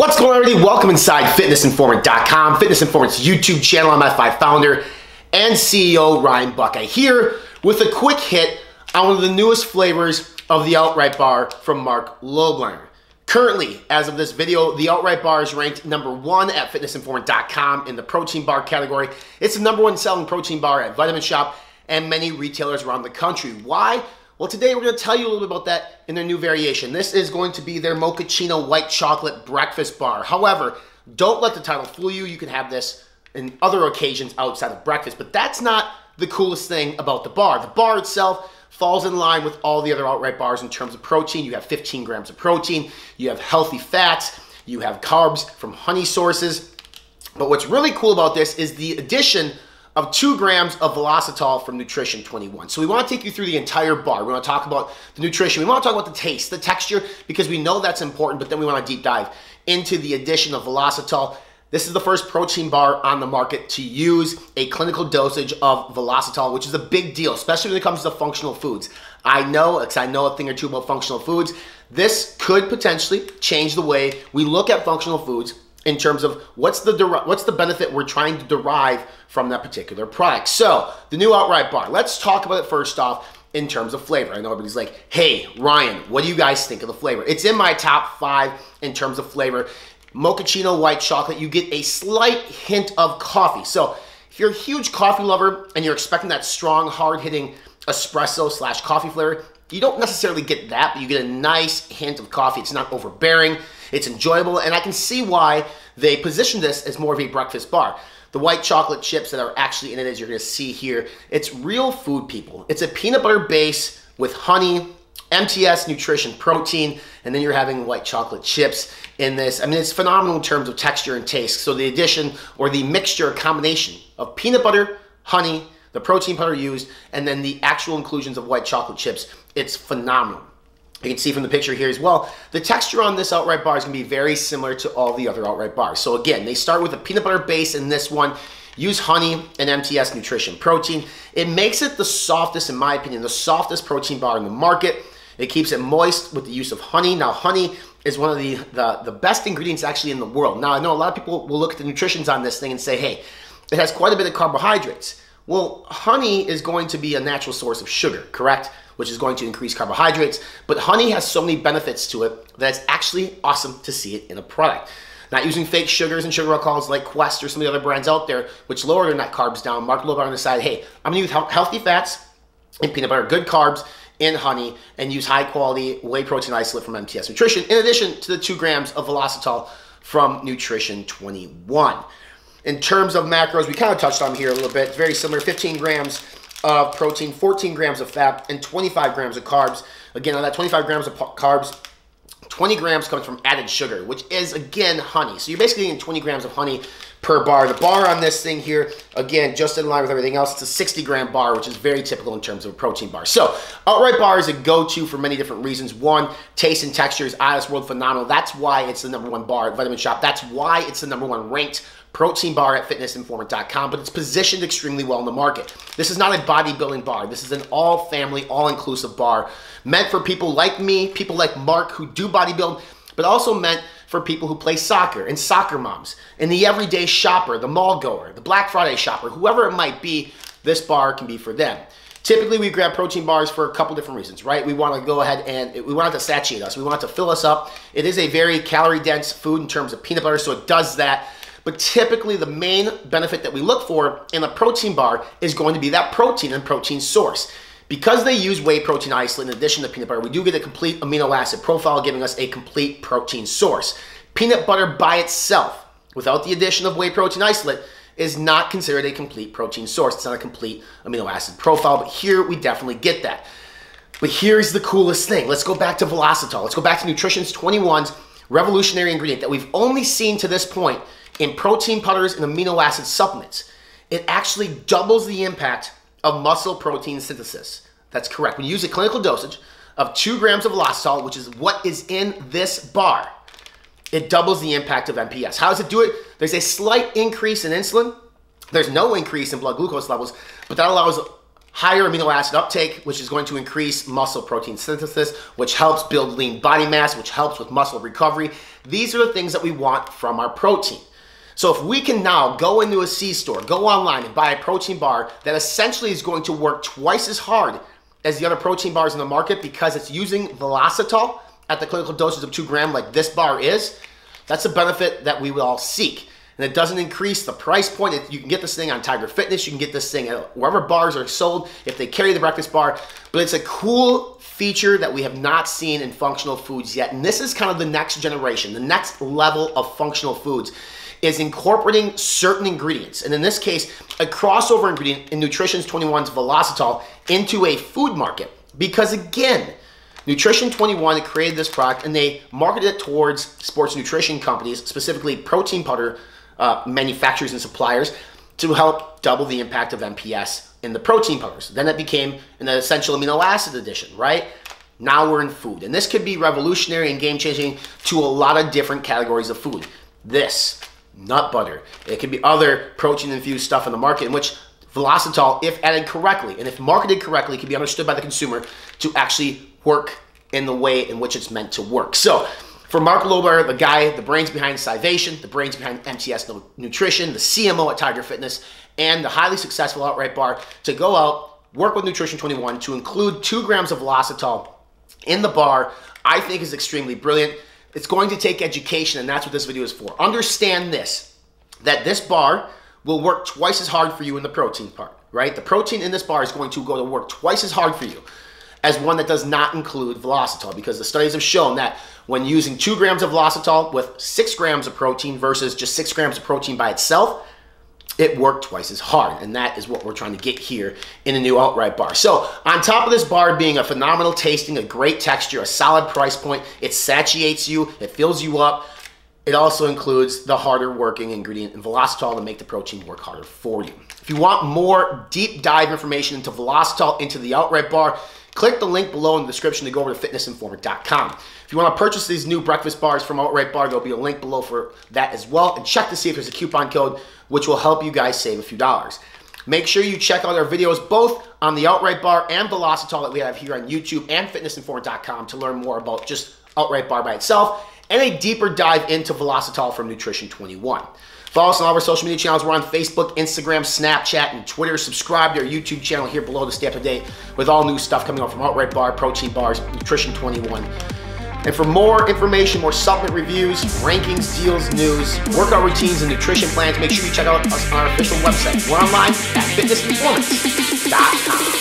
What's going on, everybody? Welcome inside fitnessinformant.com, Fitness Informant's YouTube channel. I'm F5 founder and CEO Ryan Buckeye here with a quick hit on one of the newest flavors of the Outright Bar from Mark Lobliner. Currently, as of this video, the Outright Bar is ranked #1 at fitnessinformant.com in the protein bar category. It's the #1 selling protein bar at Vitamin Shoppe and many retailers around the country. Why? Well, today we're going to tell you a little bit about that in their new variation. This is going to be their Mochaccino white chocolate breakfast bar. However, don't let the title fool you. You can have this in other occasions outside of breakfast, but that's not the coolest thing about the bar. The bar itself falls in line with all the other Outright bars in terms of protein. You have 15 grams of protein, you have healthy fats, you have carbs from honey sources. But what's really cool about this is the addition of 2 grams of Velocitol from Nutrition 21. So we want to take you through the entire bar. We want to talk about the nutrition. We want to talk about the taste, the texture, because we know that's important, but then we want to deep dive into the addition of Velocitol. This is the first protein bar on the market to use a clinical dosage of Velocitol, which is a big deal, especially when it comes to functional foods. I know, because I know a thing or two about functional foods. This could potentially change the way we look at functional foods in terms of what's the benefit we're trying to derive from that particular product. So, the new Outright Bar. Let's talk about it first off in terms of flavor. I know everybody's like, hey, Ryan, what do you guys think of the flavor? It's in my top 5 in terms of flavor. Mochaccino white chocolate, you get a slight hint of coffee. So, if you're a huge coffee lover and you're expecting that strong, hard-hitting espresso / coffee flavor, you don't necessarily get that, but you get a nice hint of coffee. It's not overbearing. It's enjoyable, and I can see why they position this as more of a breakfast bar. The white chocolate chips that are actually in it, as you're going to see here, it's real food, people. It's a peanut butter base with honey, MTS nutrition protein, and then you're having white chocolate chips in this. I mean, it's phenomenal in terms of texture and taste. So the addition or the mixture, combination of peanut butter, honey, the protein powder used, and then the actual inclusions of white chocolate chips, it's phenomenal. You can see from the picture here as well, the texture on this Outright Bar is going to be very similar to all the other Outright Bars. So again, they start with a peanut butter base in this one, use honey and MTS nutrition protein. It makes it the softest, in my opinion, the softest protein bar in the market. It keeps it moist with the use of honey. Now, honey is one of the best ingredients actually in the world. Now, I know a lot of people will look at the nutritions on this thing and say, hey, it has quite a bit of carbohydrates. Well, honey is going to be a natural source of sugar, correct? Which is going to increase carbohydrates. But honey has so many benefits to it that it's actually awesome to see it in a product. Not using fake sugars and sugar alcohols like Quest or some of the other brands out there, which lower their net carbs down. Mark Lobliner decided, hey, I'm gonna use healthy fats and peanut butter, good carbs in honey, and use high quality whey protein isolate from MTS Nutrition, in addition to the 2 grams of Velocitol from Nutrition 21. In terms of macros, we kind of touched on here a little bit. It's very similar, 15 grams of protein, 14 grams of fat, and 25 grams of carbs. Again, on that 25 grams of carbs, 20 grams comes from added sugar, which is, again, honey. So you're basically getting 20 grams of honey per bar. The bar on this thing here, again, just in line with everything else, it's a 60-gram bar, which is very typical in terms of a protein bar. So, Outright Bar is a go-to for many different reasons. One, taste and texture is out of this world phenomenal. That's why it's the #1 bar at Vitamin Shoppe. That's why it's the #1 ranked protein bar at fitnessinformant.com, but it's positioned extremely well in the market. This is not a bodybuilding bar. This is an all-family, all-inclusive bar meant for people like me, people like Mark who do bodybuild, but also meant for people who play soccer and soccer moms, and the everyday shopper, the mall goer, the Black Friday shopper, whoever it might be, this bar can be for them. Typically, we grab protein bars for a couple different reasons, right? We want to go ahead and we want it to satiate us. We want it to fill us up. It is a very calorie-dense food in terms of peanut butter, so it does that. But typically, the main benefit that we look for in a protein bar is going to be that protein and protein source. Because they use whey protein isolate in addition to peanut butter, we do get a complete amino acid profile, giving us a complete protein source. Peanut butter by itself, without the addition of whey protein isolate, is not considered a complete protein source. It's not a complete amino acid profile, but here we definitely get that. But here's the coolest thing. Let's go back to Velocitol. Let's go back to Nutrition 21's revolutionary ingredient that we've only seen to this point in protein powders and amino acid supplements. It actually doubles the impact of muscle protein synthesis. That's correct. When you use a clinical dosage of 2 grams of Velocitol, which is what is in this bar, it doubles the impact of MPS. How does it do it? There's a slight increase in insulin. There's no increase in blood glucose levels, but that allows higher amino acid uptake, which is going to increase muscle protein synthesis, which helps build lean body mass, which helps with muscle recovery. These are the things that we want from our protein. So if we can now go into a C-store, go online and buy a protein bar that essentially is going to work twice as hard as the other protein bars in the market because it's using Velocitol at the clinical dosage of 2 grams like this bar is, that's a benefit that we will all seek. And it doesn't increase the price point. You can get this thing on Tiger Fitness. You can get this thing at wherever bars are sold if they carry the breakfast bar. But it's a cool feature that we have not seen in functional foods yet. And this is kind of the next generation, the next level of functional foods is incorporating certain ingredients. And in this case, a crossover ingredient in Nutrition 21's Velocitol into a food market. Because again, Nutrition 21 created this product and they marketed it towards sports nutrition companies, specifically protein powder manufacturers and suppliers, to help double the impact of MPS in the protein powders. Then it became an essential amino acid addition, right? Now we're in food. And this could be revolutionary and game-changing to a lot of different categories of food. This, nut butter. It could be other protein-infused stuff in the market in which Velocitol, if added correctly, and if marketed correctly, can be understood by the consumer to actually work in the way in which it's meant to work. So, for Mark Lohmeyer, the guy, the brains behind Scivation, the brains behind MTS Nutrition, the CMO at Tiger Fitness, and the highly successful Outright Bar, to go out, work with Nutrition 21 to include 2 grams of Velocitol in the bar, I think is extremely brilliant. It's going to take education, and that's what this video is for. Understand this, that this bar will work twice as hard for you in the protein part, right? The protein in this bar is going to go to work twice as hard for you as one that does not include Velocitol, because the studies have shown that when using 2 grams of Velocitol with 6 grams of protein versus just 6 grams of protein by itself, it worked twice as hard. And that is what we're trying to get here in a new Outright Bar. So on top of this bar being a phenomenal tasting, a great texture, a solid price point, it satiates you, it fills you up. It also includes the harder working ingredient in Velocitol to make the protein work harder for you. If you want more deep dive information into Velocitol, into the Outright Bar, click the link below in the description to go over to fitnessinformer.com. If you want to purchase these new breakfast bars from Outright Bar, there'll be a link below for that as well. And check to see if there's a coupon code which will help you guys save a few dollars. Make sure you check out our videos both on the Outright Bar and Velocitol that we have here on YouTube and fitnessinformer.com to learn more about just Outright Bar by itself and a deeper dive into Velocitol from Nutrition 21. Follow us on all of our social media channels. We're on Facebook, Instagram, Snapchat, and Twitter. Subscribe to our YouTube channel here below to stay up to date with all new stuff coming out from Outright Bar, Protein Bars, Nutrition 21. And for more information, more supplement reviews, rankings, deals, news, workout routines, and nutrition plans, make sure you check out us on our official website. We're online at fitnessinformance.com.